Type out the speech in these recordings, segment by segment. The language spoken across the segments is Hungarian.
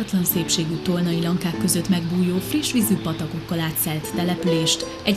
Váratlan szépségű tolnai lankák között megbújó, frissvízű patakokkal átszelt települést egy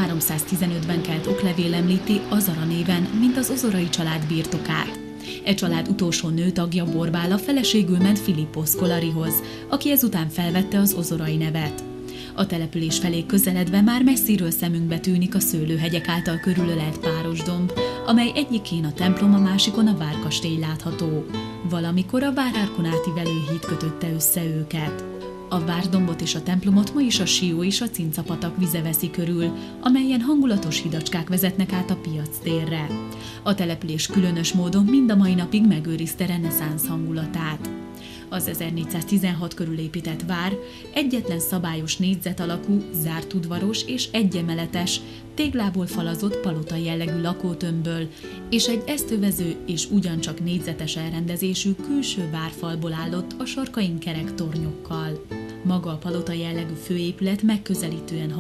1315-ben kelt oklevél említi Azara néven, mint az ozorai család birtokát. E család utolsó nőtagja Borbála feleségül ment Philippos Scolarihoz, aki ezután felvette az ozorai nevet. A település felé közeledve már messziről szemünkbe tűnik a szőlőhegyek által körülölelt Párosdomb, amely egyikén a templom, a másikon a várkastély látható. Valamikor a Vár-Árkon átívelő híd kötötte össze őket. A várdombot és a templomot ma is a Sió és a Cincapatak vize veszi körül, amelyen hangulatos hidacskák vezetnek át a piac térre. A település különös módon mind a mai napig megőrizte reneszánsz hangulatát. Az 1416 körül épített vár egyetlen szabályos négyzet alakú, zárt udvaros és egyemeletes, téglából falazott palota jellegű lakótömbből és egy ezt övező és ugyancsak négyzetes elrendezésű külső várfalból állott a sarkain kerek tornyokkal. Maga a palota jellegű főépület megközelítően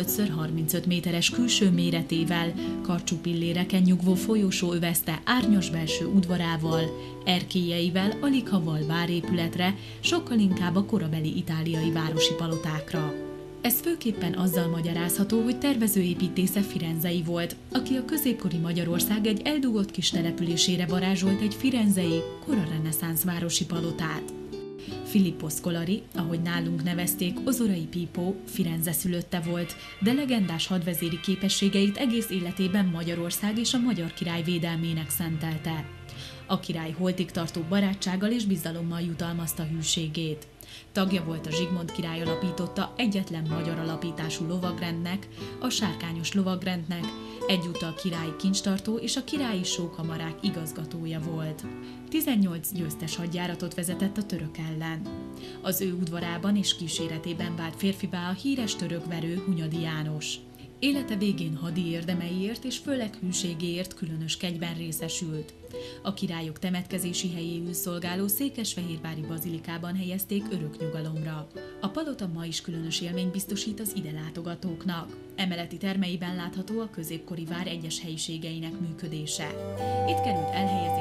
35x35 méteres külső méretével, karcsú pilléreken nyugvó folyosó övezte árnyas belső udvarával, erkélyeivel aligha val várépületre, sokkal inkább a korabeli itáliai városi palotákra. Ez főképpen azzal magyarázható, hogy tervezőépítésze firenzei volt, aki a középkori Magyarország egy eldugott kis településére varázsolt egy firenzei, kora reneszánsz városi palotát. Philippos Scolari, ahogy nálunk nevezték, ozorai Pippo, Firenze szülötte volt, de legendás hadvezéri képességeit egész életében Magyarország és a magyar király védelmének szentelte. A király holtig tartó barátsággal és bizalommal jutalmazta hűségét. Tagja volt a Zsigmond király alapította egyetlen magyar alapítású lovagrendnek, a Sárkányos lovagrendnek, egyúttal királyi kincstartó és a királyi sókamarák igazgatója volt. 18 győztes hadjáratot vezetett a török ellen. Az ő udvarában és kíséretében vált férfivá a híres török verő Hunyadi János. Élete végén hadi érdemeiért és főleg hűségéért különös kegyben részesült. A királyok temetkezési helyéül szolgáló székesfehérvári bazilikában helyezték örök nyugalomra. A palota ma is különös élményt biztosít az ide látogatóknak. Emeleti termeiben látható a középkori vár egyes helyiségeinek működése. Itt került elhelyezésre